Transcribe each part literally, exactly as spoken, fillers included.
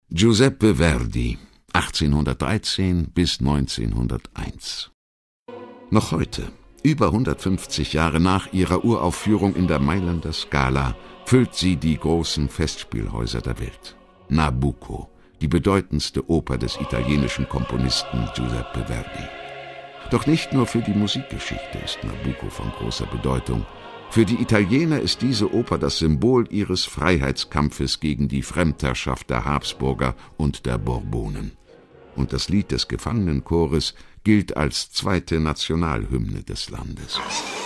Giuseppe Verdi, achtzehnhundertdreizehn bis neunzehnhunderteins. Noch heute, über hundertfünfzig Jahre nach ihrer Uraufführung in der Mailänder Scala, füllt sie die großen Festspielhäuser der Welt. Nabucco, die bedeutendste Oper des italienischen Komponisten Giuseppe Verdi. Doch nicht nur für die Musikgeschichte ist Nabucco von großer Bedeutung. Für die Italiener ist diese Oper das Symbol ihres Freiheitskampfes gegen die Fremdherrschaft der Habsburger und der Bourbonen. Und das Lied des Gefangenenchores gilt als zweite Nationalhymne des Landes.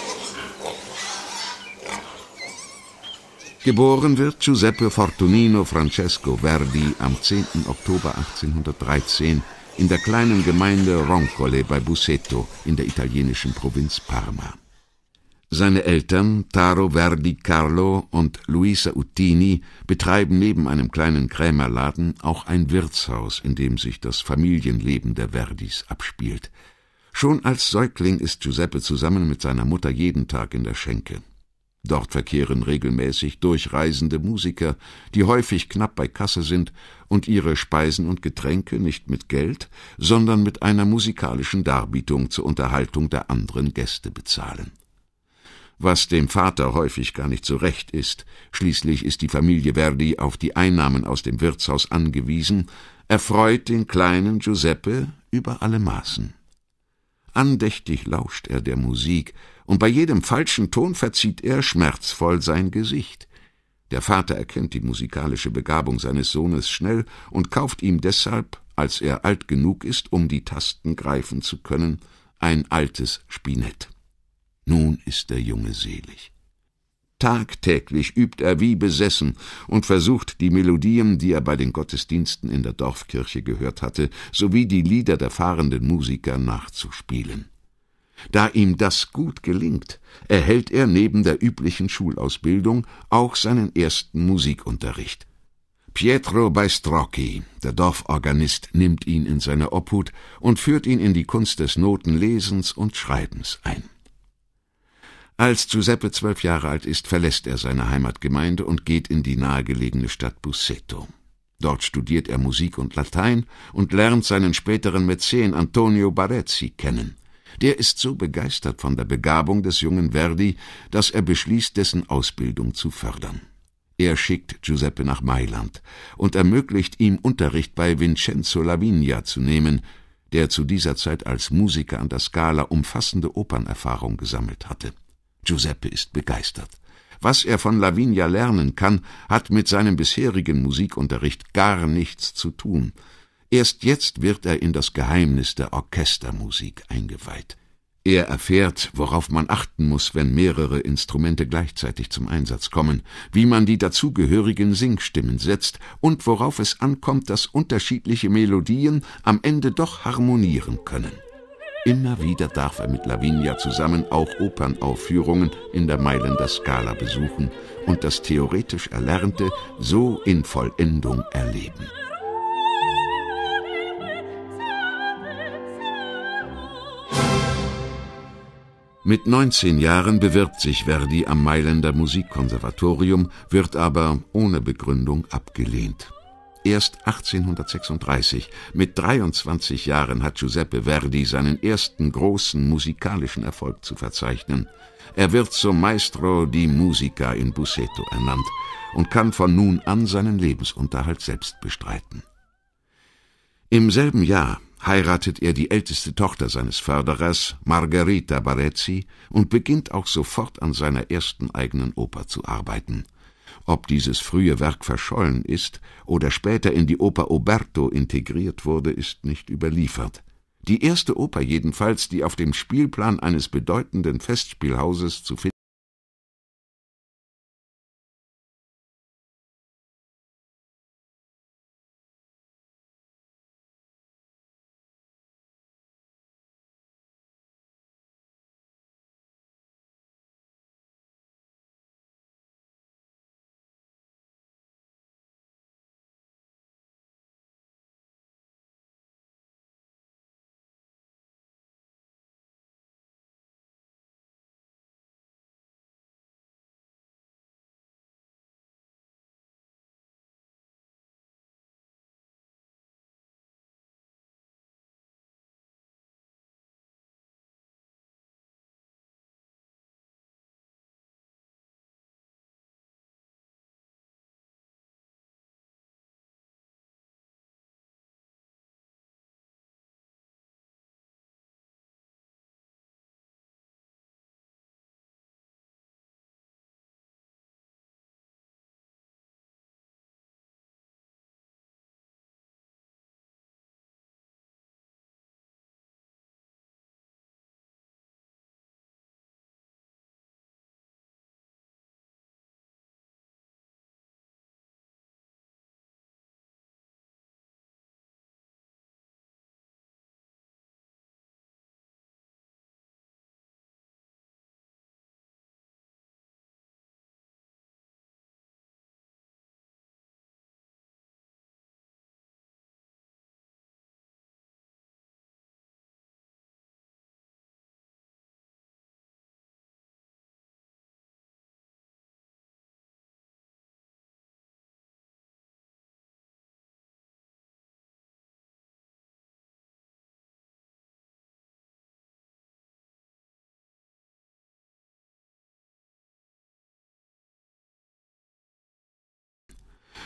Geboren wird Giuseppe Fortunino Francesco Verdi am zehnten Oktober achtzehnhundertdreizehn in der kleinen Gemeinde Roncole bei Busseto in der italienischen Provinz Parma. Seine Eltern, Taro Verdi Carlo und Luisa Uttini, betreiben neben einem kleinen Krämerladen auch ein Wirtshaus, in dem sich das Familienleben der Verdis abspielt. Schon als Säugling ist Giuseppe zusammen mit seiner Mutter jeden Tag in der Schenke. Dort verkehren regelmäßig durchreisende Musiker, die häufig knapp bei Kasse sind und ihre Speisen und Getränke nicht mit Geld, sondern mit einer musikalischen Darbietung zur Unterhaltung der anderen Gäste bezahlen. Was dem Vater häufig gar nicht so recht ist, schließlich ist die Familie Verdi auf die Einnahmen aus dem Wirtshaus angewiesen, erfreut den kleinen Giuseppe über alle Maßen. Andächtig lauscht er der Musik, und bei jedem falschen Ton verzieht er schmerzvoll sein Gesicht. Der Vater erkennt die musikalische Begabung seines Sohnes schnell und kauft ihm deshalb, als er alt genug ist, um die Tasten greifen zu können, ein altes Spinett. Nun ist der Junge selig. Tagtäglich übt er wie besessen und versucht, die Melodien, die er bei den Gottesdiensten in der Dorfkirche gehört hatte, sowie die Lieder der fahrenden Musiker nachzuspielen. Da ihm das gut gelingt, erhält er neben der üblichen Schulausbildung auch seinen ersten Musikunterricht. Pietro Baistrocchi, der Dorforganist, nimmt ihn in seine Obhut und führt ihn in die Kunst des Notenlesens und Schreibens ein. Als Giuseppe zwölf Jahre alt ist, verlässt er seine Heimatgemeinde und geht in die nahegelegene Stadt Busseto. Dort studiert er Musik und Latein und lernt seinen späteren Mäzen Antonio Barezzi kennen. Der ist so begeistert von der Begabung des jungen Verdi, dass er beschließt, dessen Ausbildung zu fördern. Er schickt Giuseppe nach Mailand und ermöglicht ihm Unterricht bei Vincenzo Lavigna zu nehmen, der zu dieser Zeit als Musiker an der Scala umfassende Opernerfahrung gesammelt hatte. Giuseppe ist begeistert. Was er von Lavigna lernen kann, hat mit seinem bisherigen Musikunterricht gar nichts zu tun. Erst jetzt wird er in das Geheimnis der Orchestermusik eingeweiht. Er erfährt, worauf man achten muss, wenn mehrere Instrumente gleichzeitig zum Einsatz kommen, wie man die dazugehörigen Singstimmen setzt und worauf es ankommt, dass unterschiedliche Melodien am Ende doch harmonieren können. Immer wieder darf er mit Lavigna zusammen auch Opernaufführungen in der Mailänder Scala besuchen und das theoretisch Erlernte so in Vollendung erleben. Mit neunzehn Jahren bewirbt sich Verdi am Mailänder Musikkonservatorium, wird aber ohne Begründung abgelehnt. Erst achtzehnhundertsechsunddreißig, mit dreiundzwanzig Jahren, hat Giuseppe Verdi seinen ersten großen musikalischen Erfolg zu verzeichnen. Er wird zum Maestro di Musica in Busseto ernannt und kann von nun an seinen Lebensunterhalt selbst bestreiten. Im selben Jahr heiratet er die älteste Tochter seines Förderers, Margherita Barezzi, und beginnt auch sofort an seiner ersten eigenen Oper zu arbeiten. Ob dieses frühe Werk verschollen ist oder später in die Oper Oberto integriert wurde, ist nicht überliefert. Die erste Oper jedenfalls, die auf dem Spielplan eines bedeutenden Festspielhauses zu finden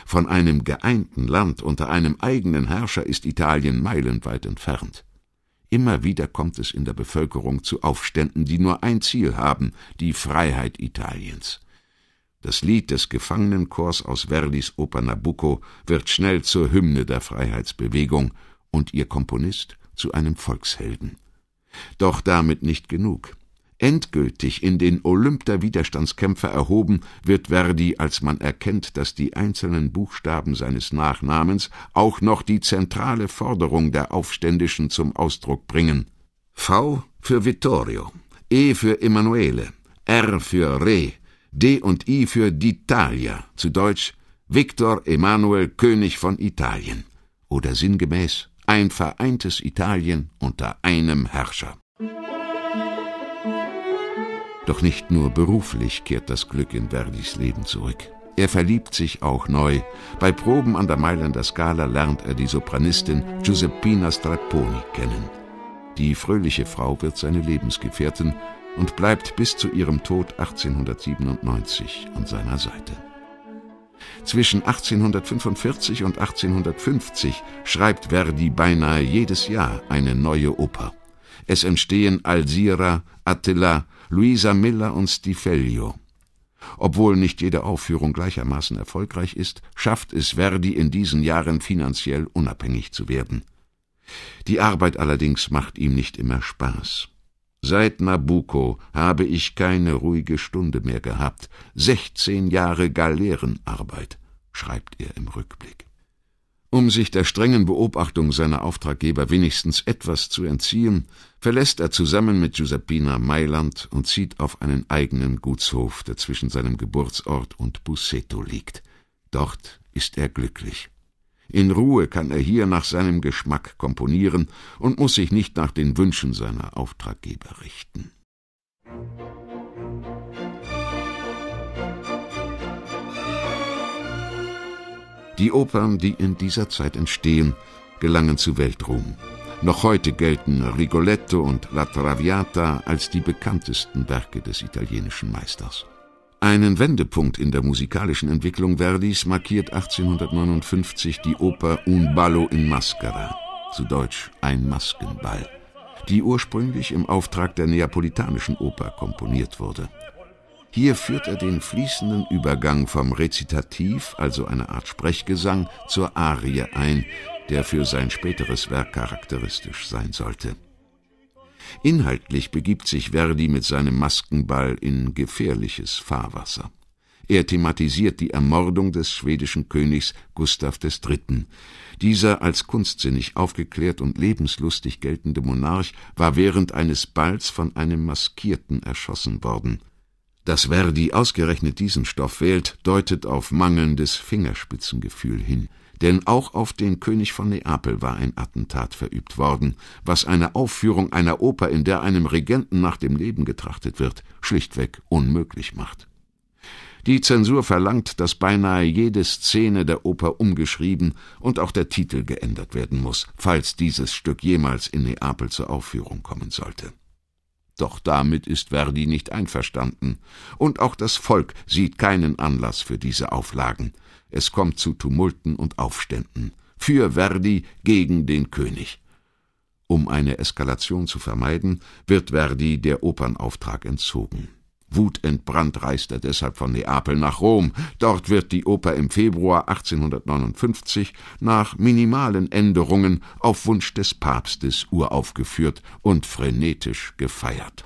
Von einem geeinten Land unter einem eigenen Herrscher ist Italien meilenweit entfernt. Immer wieder kommt es in der Bevölkerung zu Aufständen, die nur ein Ziel haben: die Freiheit Italiens. Das Lied des Gefangenenchors aus Verdis Oper Nabucco wird schnell zur Hymne der Freiheitsbewegung und ihr Komponist zu einem Volkshelden. Doch damit nicht genug. Endgültig in den Olymp der Widerstandskämpfer erhoben wird Verdi, als man erkennt, dass die einzelnen Buchstaben seines Nachnamens auch noch die zentrale Forderung der Aufständischen zum Ausdruck bringen. V für Vittorio, E für Emanuele, R für Re, D und I für d'Italia, zu Deutsch Viktor Emanuel, König von Italien, oder sinngemäß ein vereintes Italien unter einem Herrscher. Doch nicht nur beruflich kehrt das Glück in Verdis Leben zurück. Er verliebt sich auch neu. Bei Proben an der Mailänder Scala lernt er die Sopranistin Giuseppina Strepponi kennen. Die fröhliche Frau wird seine Lebensgefährtin und bleibt bis zu ihrem Tod achtzehnhundertsiebenundneunzig an seiner Seite. Zwischen achtzehnhundertfünfundvierzig und achtzehnhundertfünfzig schreibt Verdi beinahe jedes Jahr eine neue Oper. Es entstehen Alzira, Attila, Luisa Miller und Stifelio. Obwohl nicht jede Aufführung gleichermaßen erfolgreich ist, schafft es Verdi in diesen Jahren finanziell unabhängig zu werden. Die Arbeit allerdings macht ihm nicht immer Spaß. Seit Nabucco habe ich keine ruhige Stunde mehr gehabt. Sechzehn Jahre Galeerenarbeit, schreibt er im Rückblick. Um sich der strengen Beobachtung seiner Auftraggeber wenigstens etwas zu entziehen, verlässt er zusammen mit Giuseppina Mailand und zieht auf einen eigenen Gutshof, der zwischen seinem Geburtsort und Busseto liegt. Dort ist er glücklich. In Ruhe kann er hier nach seinem Geschmack komponieren und muss sich nicht nach den Wünschen seiner Auftraggeber richten. Die Opern, die in dieser Zeit entstehen, gelangen zu Weltruhm. Noch heute gelten Rigoletto und La Traviata als die bekanntesten Werke des italienischen Meisters. Einen Wendepunkt in der musikalischen Entwicklung Verdis markiert achtzehnhundertneunundfünfzig die Oper Un ballo in maschera, zu Deutsch Ein Maskenball, die ursprünglich im Auftrag der Neapolitanischen Oper komponiert wurde. Hier führt er den fließenden Übergang vom Rezitativ, also eine Art Sprechgesang, zur Arie ein, der für sein späteres Werk charakteristisch sein sollte. Inhaltlich begibt sich Verdi mit seinem Maskenball in gefährliches Fahrwasser. Er thematisiert die Ermordung des schwedischen Königs Gustav der Dritte. Dieser als kunstsinnig aufgeklärt und lebenslustig geltende Monarch war während eines Balls von einem Maskierten erschossen worden. Dass Verdi ausgerechnet diesen Stoff wählt, deutet auf mangelndes Fingerspitzengefühl hin. Denn auch auf den König von Neapel war ein Attentat verübt worden, was eine Aufführung einer Oper, in der einem Regenten nach dem Leben getrachtet wird, schlichtweg unmöglich macht. Die Zensur verlangt, dass beinahe jede Szene der Oper umgeschrieben und auch der Titel geändert werden muss, falls dieses Stück jemals in Neapel zur Aufführung kommen sollte. Doch damit ist Verdi nicht einverstanden, und auch das Volk sieht keinen Anlass für diese Auflagen. Es kommt zu Tumulten und Aufständen, für Verdi gegen den König. Um eine Eskalation zu vermeiden, wird Verdi der Opernauftrag entzogen. Wutentbrannt reist er deshalb von Neapel nach Rom. Dort wird die Oper im Februar achtzehnhundertneunundfünfzig nach minimalen Änderungen auf Wunsch des Papstes uraufgeführt und frenetisch gefeiert.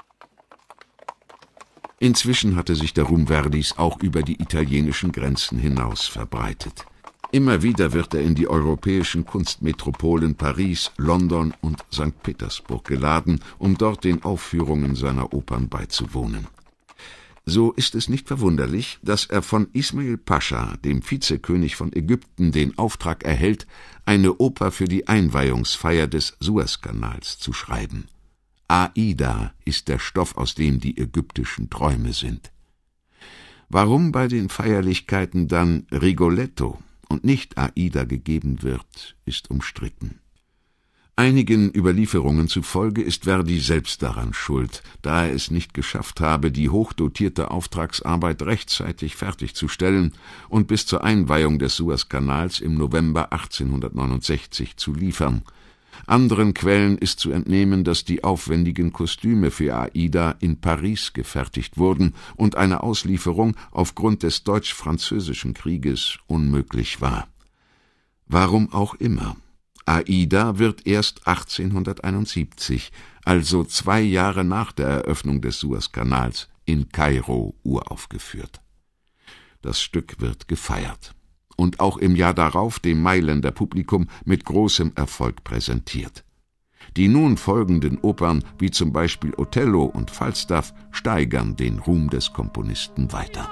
Inzwischen hatte sich der Ruhm Verdis auch über die italienischen Grenzen hinaus verbreitet. Immer wieder wird er in die europäischen Kunstmetropolen Paris, London und Sankt Petersburg geladen, um dort den Aufführungen seiner Opern beizuwohnen. So ist es nicht verwunderlich, dass er von Ismail Pascha, dem Vizekönig von Ägypten, den Auftrag erhält, eine Oper für die Einweihungsfeier des Suezkanals zu schreiben. Aida ist der Stoff, aus dem die ägyptischen Träume sind. Warum bei den Feierlichkeiten dann Rigoletto und nicht Aida gegeben wird, ist umstritten. Einigen Überlieferungen zufolge ist Verdi selbst daran schuld, da er es nicht geschafft habe, die hochdotierte Auftragsarbeit rechtzeitig fertigzustellen und bis zur Einweihung des Suezkanals im November achtzehnhundertneunundsechzig zu liefern. Anderen Quellen ist zu entnehmen, dass die aufwendigen Kostüme für Aida in Paris gefertigt wurden und eine Auslieferung aufgrund des Deutsch-Französischen Krieges unmöglich war. Warum auch immer. Aida wird erst achtzehnhunderteinundsiebzig, also zwei Jahre nach der Eröffnung des Suezkanals, in Kairo uraufgeführt. Das Stück wird gefeiert und auch im Jahr darauf dem Mailänder Publikum mit großem Erfolg präsentiert. Die nun folgenden Opern, wie zum Beispiel Othello und Falstaff, steigern den Ruhm des Komponisten weiter.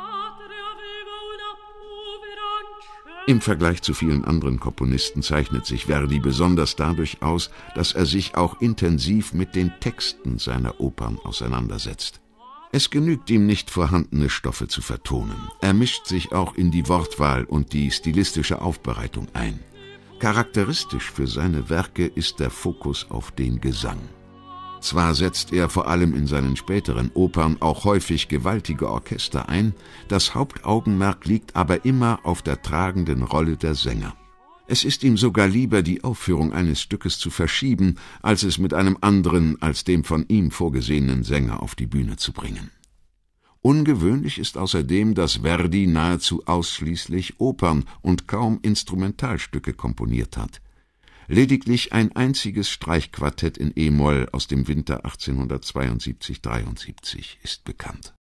Im Vergleich zu vielen anderen Komponisten zeichnet sich Verdi besonders dadurch aus, dass er sich auch intensiv mit den Texten seiner Opern auseinandersetzt. Es genügt ihm nicht, vorhandene Stoffe zu vertonen. Er mischt sich auch in die Wortwahl und die stilistische Aufbereitung ein. Charakteristisch für seine Werke ist der Fokus auf den Gesang. Zwar setzt er vor allem in seinen späteren Opern auch häufig gewaltige Orchester ein, das Hauptaugenmerk liegt aber immer auf der tragenden Rolle der Sänger. Es ist ihm sogar lieber, die Aufführung eines Stückes zu verschieben, als es mit einem anderen als dem von ihm vorgesehenen Sänger auf die Bühne zu bringen. Ungewöhnlich ist außerdem, dass Verdi nahezu ausschließlich Opern und kaum Instrumentalstücke komponiert hat. Lediglich ein einziges Streichquartett in e-Moll aus dem Winter achtzehnhundertzweiundsiebzig dreiundsiebzig ist bekannt.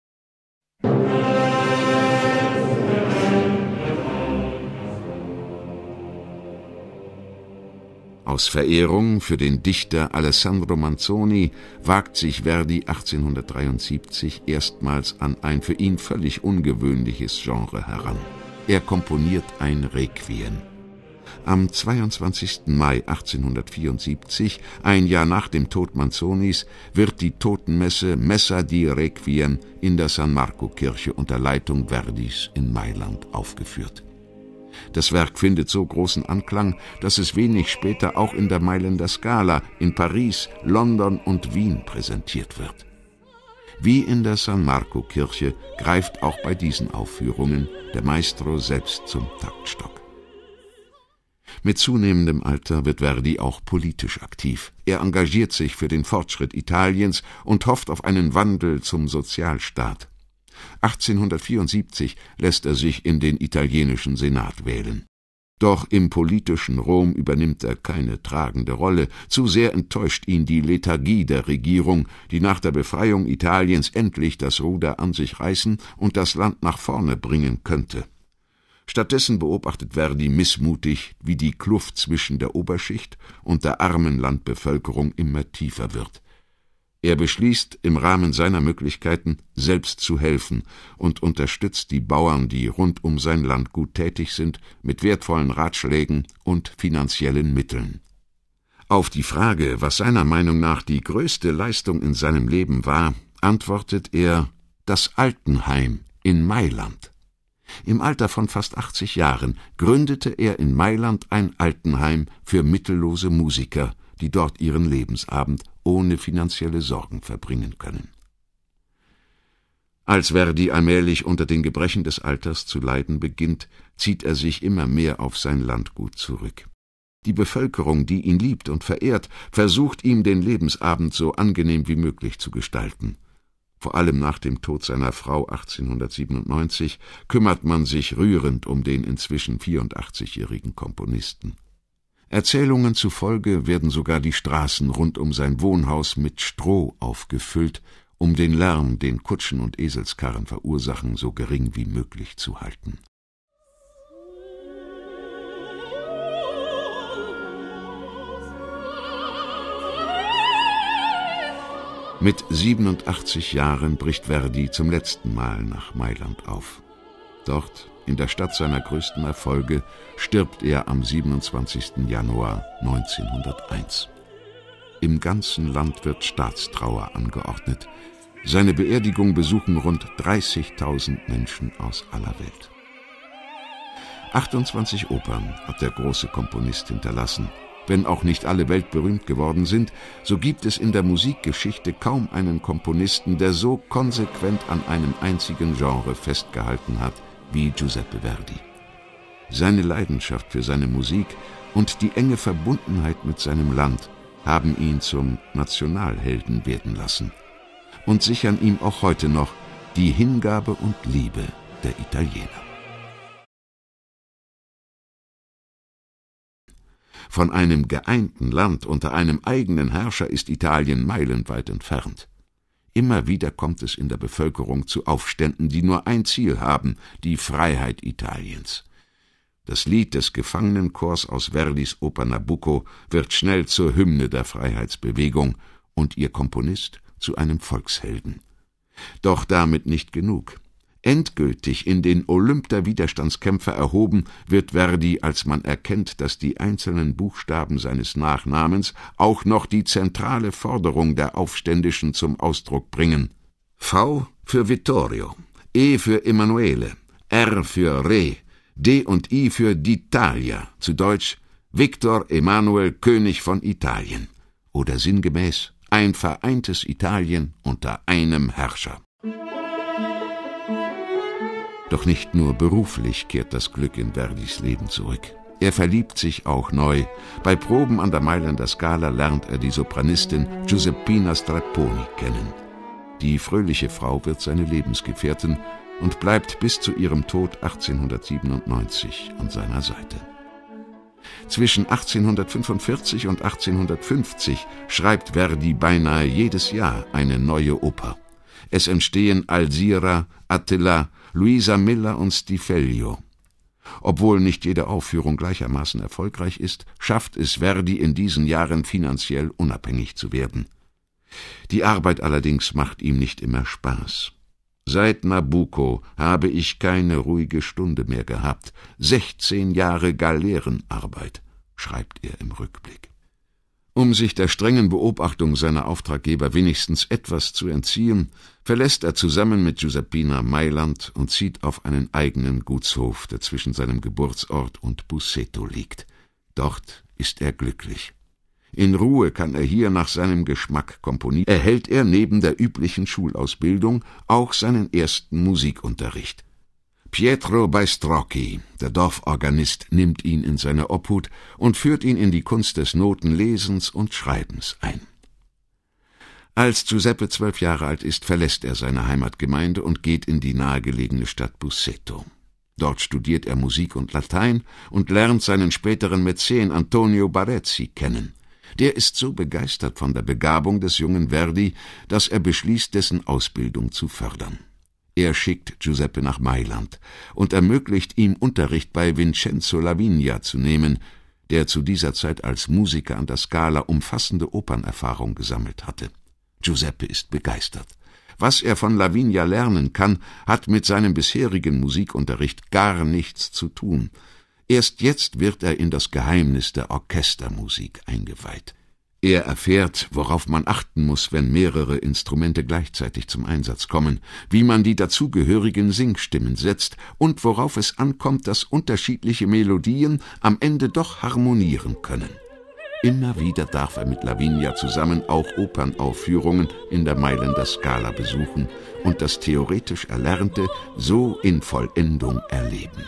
Aus Verehrung für den Dichter Alessandro Manzoni wagt sich Verdi achtzehnhundertdreiundsiebzig erstmals an ein für ihn völlig ungewöhnliches Genre heran. Er komponiert ein Requiem. Am zweiundzwanzigsten Mai achtzehnhundertvierundsiebzig, ein Jahr nach dem Tod Manzonis, wird die Totenmesse Messa di Requiem in der San Marco-Kirche unter Leitung Verdis in Mailand aufgeführt. Das Werk findet so großen Anklang, dass es wenig später auch in der Mailänder Scala, in Paris, London und Wien präsentiert wird. Wie in der San Marco-Kirche greift auch bei diesen Aufführungen der Maestro selbst zum Taktstock. Mit zunehmendem Alter wird Verdi auch politisch aktiv. Er engagiert sich für den Fortschritt Italiens und hofft auf einen Wandel zum Sozialstaat. achtzehnhundertvierundsiebzig lässt er sich in den italienischen Senat wählen. Doch im politischen Rom übernimmt er keine tragende Rolle. Zu sehr enttäuscht ihn die Lethargie der Regierung, die nach der Befreiung Italiens endlich das Ruder an sich reißen und das Land nach vorne bringen könnte. Stattdessen beobachtet Verdi missmutig, wie die Kluft zwischen der Oberschicht und der armen Landbevölkerung immer tiefer wird. Er beschließt, im Rahmen seiner Möglichkeiten selbst zu helfen und unterstützt die Bauern, die rund um sein Landgut tätig sind, mit wertvollen Ratschlägen und finanziellen Mitteln. Auf die Frage, was seiner Meinung nach die größte Leistung in seinem Leben war, antwortet er: das Altenheim in Mailand. Im Alter von fast achtzig Jahren gründete er in Mailand ein Altenheim für mittellose Musiker, die dort ihren Lebensabend ohne finanzielle Sorgen verbringen können. Als Verdi allmählich unter den Gebrechen des Alters zu leiden beginnt, zieht er sich immer mehr auf sein Landgut zurück. Die Bevölkerung, die ihn liebt und verehrt, versucht ihm den Lebensabend so angenehm wie möglich zu gestalten. Vor allem nach dem Tod seiner Frau achtzehnhundertsiebenundneunzig kümmert man sich rührend um den inzwischen vierundachtzigjährigen Komponisten. Erzählungen zufolge werden sogar die Straßen rund um sein Wohnhaus mit Stroh aufgefüllt, um den Lärm, den Kutschen und Eselskarren verursachen, so gering wie möglich zu halten. Mit siebenundachtzig Jahren bricht Verdi zum letzten Mal nach Mailand auf. Dort, in der Stadt seiner größten Erfolge, stirbt er am siebenundzwanzigsten Januar neunzehnhunderteins. Im ganzen Land wird Staatstrauer angeordnet. Seine Beerdigung besuchen rund dreißigtausend Menschen aus aller Welt. achtundzwanzig Opern hat der große Komponist hinterlassen, Wenn auch nicht alle weltberühmt geworden sind, so gibt es in der Musikgeschichte kaum einen Komponisten, der so konsequent an einem einzigen Genre festgehalten hat wie Giuseppe Verdi. Seine Leidenschaft für seine Musik und die enge Verbundenheit mit seinem Land haben ihn zum Nationalhelden werden lassen und sichern ihm auch heute noch die Hingabe und Liebe der Italiener. Von einem geeinten Land unter einem eigenen Herrscher ist Italien meilenweit entfernt. Immer wieder kommt es in der Bevölkerung zu Aufständen, die nur ein Ziel haben: die Freiheit Italiens. Das Lied des Gefangenenchors aus Verdis Oper Nabucco wird schnell zur Hymne der Freiheitsbewegung und ihr Komponist zu einem Volkshelden. Doch damit nicht genug. Endgültig in den Olymp der Widerstandskämpfer erhoben wird Verdi, als man erkennt, dass die einzelnen Buchstaben seines Nachnamens auch noch die zentrale Forderung der Aufständischen zum Ausdruck bringen. V für Vittorio, E für Emanuele, R für Re, D und I für d'Italia, zu Deutsch Viktor Emanuel König von Italien, oder sinngemäß ein vereintes Italien unter einem Herrscher. Doch nicht nur beruflich kehrt das Glück in Verdis Leben zurück. Er verliebt sich auch neu. Bei Proben an der Mailänder Scala lernt er die Sopranistin Giuseppina Strepponi kennen. Die fröhliche Frau wird seine Lebensgefährtin und bleibt bis zu ihrem Tod achtzehnhundertsiebenundneunzig an seiner Seite. Zwischen achtzehnhundertfünfundvierzig und achtzehnhundertfünfzig schreibt Verdi beinahe jedes Jahr eine neue Oper. Es entstehen Alzira, Attila, Luisa Miller und Stifelio. Obwohl nicht jede Aufführung gleichermaßen erfolgreich ist, schafft es Verdi in diesen Jahren finanziell unabhängig zu werden. Die Arbeit allerdings macht ihm nicht immer Spaß. Seit Nabucco habe ich keine ruhige Stunde mehr gehabt. sechzehn Jahre Galeerenarbeit, schreibt er im Rückblick. Um sich der strengen Beobachtung seiner Auftraggeber wenigstens etwas zu entziehen, verlässt er zusammen mit Giuseppina Mailand und zieht auf einen eigenen Gutshof, der zwischen seinem Geburtsort und Busseto liegt. Dort ist er glücklich. In Ruhe kann er hier nach seinem Geschmack komponieren, erhält er neben der üblichen Schulausbildung auch seinen ersten Musikunterricht. Pietro Baistrocchi, der Dorforganist, nimmt ihn in seine Obhut und führt ihn in die Kunst des Notenlesens und Schreibens ein. Als Giuseppe zwölf Jahre alt ist, verlässt er seine Heimatgemeinde und geht in die nahegelegene Stadt Busseto. Dort studiert er Musik und Latein und lernt seinen späteren Mäzen Antonio Barezzi kennen. Der ist so begeistert von der Begabung des jungen Verdi, dass er beschließt, dessen Ausbildung zu fördern. Er schickt Giuseppe nach Mailand und ermöglicht ihm, Unterricht bei Vincenzo Lavigna zu nehmen, der zu dieser Zeit als Musiker an der Scala umfassende Opernerfahrung gesammelt hatte. Giuseppe ist begeistert. Was er von Lavigna lernen kann, hat mit seinem bisherigen Musikunterricht gar nichts zu tun. Erst jetzt wird er in das Geheimnis der Orchestermusik eingeweiht. Er erfährt, worauf man achten muss, wenn mehrere Instrumente gleichzeitig zum Einsatz kommen, wie man die dazugehörigen Singstimmen setzt und worauf es ankommt, dass unterschiedliche Melodien am Ende doch harmonieren können. Immer wieder darf er mit Lavigna zusammen auch Opernaufführungen in der Mailänder Scala besuchen und das theoretisch Erlernte so in Vollendung erleben.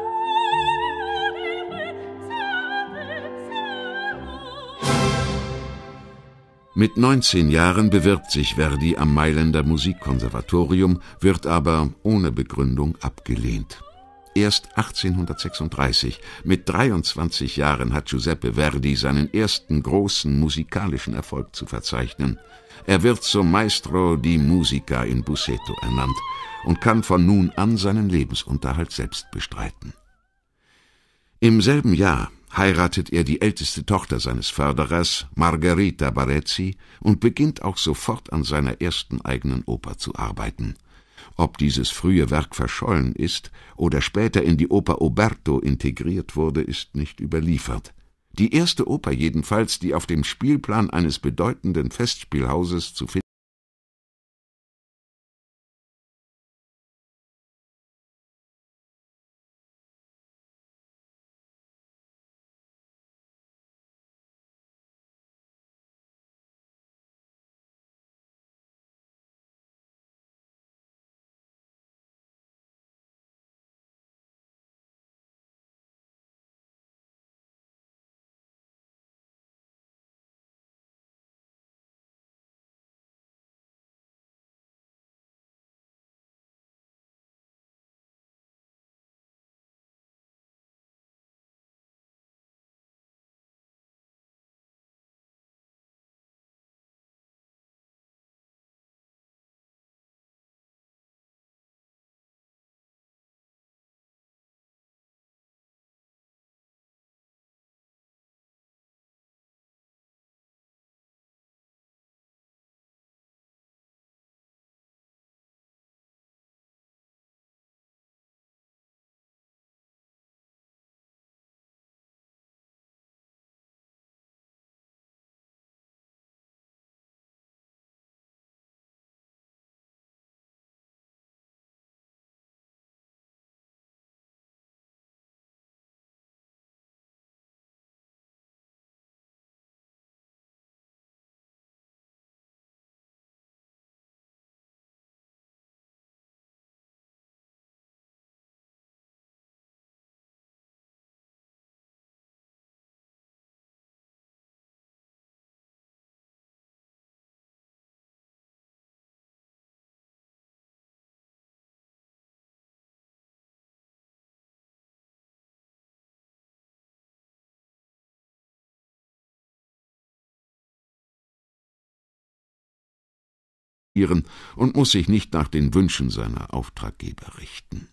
Mit neunzehn Jahren bewirbt sich Verdi am Mailänder Musikkonservatorium, wird aber ohne Begründung abgelehnt. Erst achtzehnhundertsechsunddreißig, mit dreiundzwanzig Jahren, hat Giuseppe Verdi seinen ersten großen musikalischen Erfolg zu verzeichnen. Er wird zum Maestro di Musica in Busseto ernannt und kann von nun an seinen Lebensunterhalt selbst bestreiten. Im selben Jahr heiratet er die älteste Tochter seines Förderers, Margherita Barezzi, und beginnt auch sofort an seiner ersten eigenen Oper zu arbeiten. Ob dieses frühe Werk verschollen ist oder später in die Oper Oberto integriert wurde, ist nicht überliefert. Die erste Oper jedenfalls, die auf dem Spielplan eines bedeutenden Festspielhauses zu finden und muss sich nicht nach den Wünschen seiner Auftraggeber richten.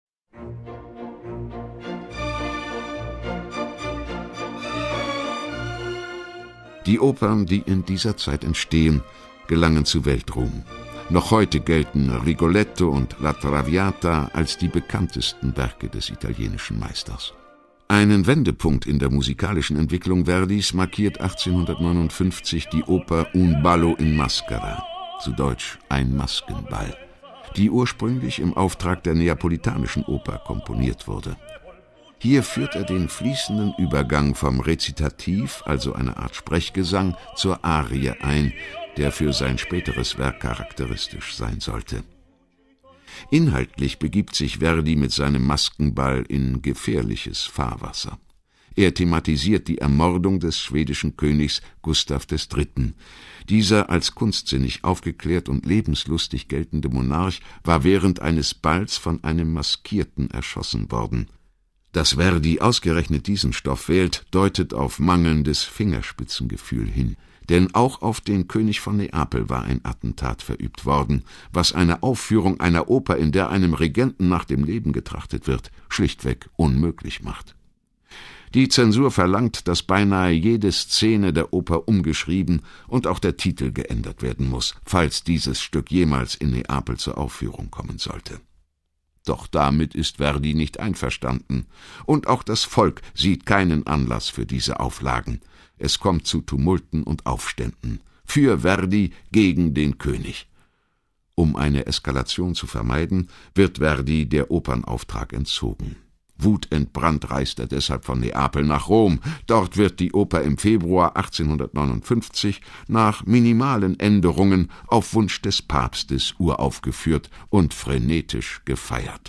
Die Opern, die in dieser Zeit entstehen, gelangen zu Weltruhm. Noch heute gelten Rigoletto und La Traviata als die bekanntesten Werke des italienischen Meisters. Einen Wendepunkt in der musikalischen Entwicklung Verdis markiert achtzehnhundertneunundfünfzig die Oper Un ballo in maschera, zu Deutsch Ein Maskenball, die ursprünglich im Auftrag der Neapolitanischen Oper komponiert wurde. Hier führt er den fließenden Übergang vom Rezitativ, also einer Art Sprechgesang, zur Arie ein, der für sein späteres Werk charakteristisch sein sollte. Inhaltlich begibt sich Verdi mit seinem Maskenball in gefährliches Fahrwasser. Er thematisiert die Ermordung des schwedischen Königs Gustav der Dritte. Dieser als kunstsinnig aufgeklärt und lebenslustig geltende Monarch war während eines Balls von einem Maskierten erschossen worden. Dass Verdi ausgerechnet diesen Stoff wählt, deutet auf mangelndes Fingerspitzengefühl hin. Denn auch auf den König von Neapel war ein Attentat verübt worden, was eine Aufführung einer Oper, in der einem Regenten nach dem Leben getrachtet wird, schlichtweg unmöglich macht. Die Zensur verlangt, dass beinahe jede Szene der Oper umgeschrieben und auch der Titel geändert werden muss, falls dieses Stück jemals in Neapel zur Aufführung kommen sollte. Doch damit ist Verdi nicht einverstanden, und auch das Volk sieht keinen Anlass für diese Auflagen. Es kommt zu Tumulten und Aufständen, für Verdi gegen den König. Um eine Eskalation zu vermeiden, wird Verdi der Opernauftrag entzogen. Wutentbrannt reist er deshalb von Neapel nach Rom. Dort wird die Oper im Februar achtzehnhundertneunundfünfzig nach minimalen Änderungen auf Wunsch des Papstes uraufgeführt und frenetisch gefeiert.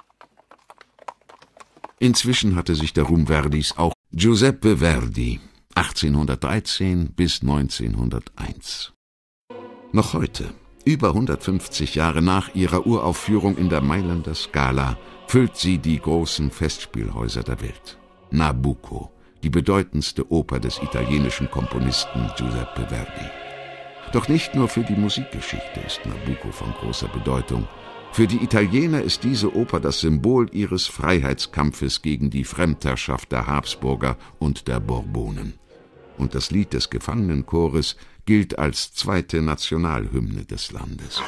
Inzwischen hatte sich der Ruhm Verdis auch Giuseppe Verdi, achtzehnhundertdreizehn bis neunzehnhunderteins. Noch heute, über hundertfünfzig Jahre nach ihrer Uraufführung in der Mailänder Scala, füllt sie die großen Festspielhäuser der Welt. Nabucco, die bedeutendste Oper des italienischen Komponisten Giuseppe Verdi. Doch nicht nur für die Musikgeschichte ist Nabucco von großer Bedeutung. Für die Italiener ist diese Oper das Symbol ihres Freiheitskampfes gegen die Fremdherrschaft der Habsburger und der Bourbonen. Und das Lied des Gefangenenchores gilt als zweite Nationalhymne des Landes.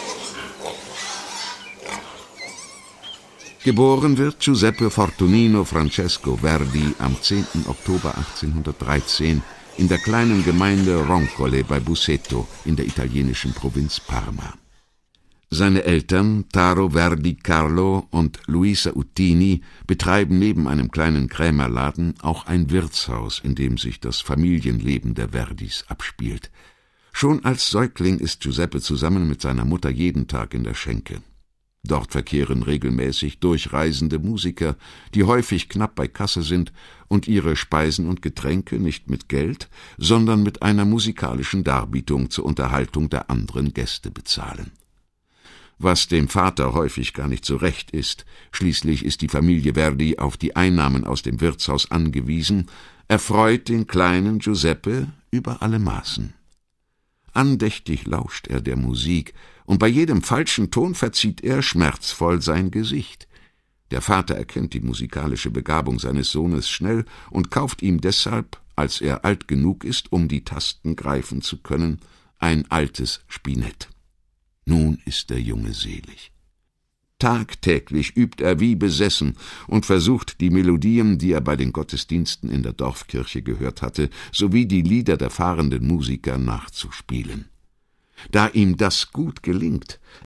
Geboren wird Giuseppe Fortunino Francesco Verdi am zehnten Oktober achtzehnhundertdreizehn in der kleinen Gemeinde Roncole bei Busseto in der italienischen Provinz Parma. Seine Eltern, Taro Verdi Carlo und Luisa Uttini, betreiben neben einem kleinen Krämerladen auch ein Wirtshaus, in dem sich das Familienleben der Verdis abspielt. Schon als Säugling ist Giuseppe zusammen mit seiner Mutter jeden Tag in der Schenke. Dort verkehren regelmäßig durchreisende Musiker, die häufig knapp bei Kasse sind und ihre Speisen und Getränke nicht mit Geld, sondern mit einer musikalischen Darbietung zur Unterhaltung der anderen Gäste bezahlen. Was dem Vater häufig gar nicht so recht ist, schließlich ist die Familie Verdi auf die Einnahmen aus dem Wirtshaus angewiesen, erfreut den kleinen Giuseppe über alle Maßen. Andächtig lauscht er der Musik, und bei jedem falschen Ton verzieht er schmerzvoll sein Gesicht. Der Vater erkennt die musikalische Begabung seines Sohnes schnell und kauft ihm deshalb, als er alt genug ist, um die Tasten greifen zu können, ein altes Spinett. Nun ist der Junge selig. Tagtäglich übt er wie besessen und versucht, die Melodien, die er bei den Gottesdiensten in der Dorfkirche gehört hatte, sowie die Lieder der fahrenden Musiker nachzuspielen. Da ihm das gut gelingt,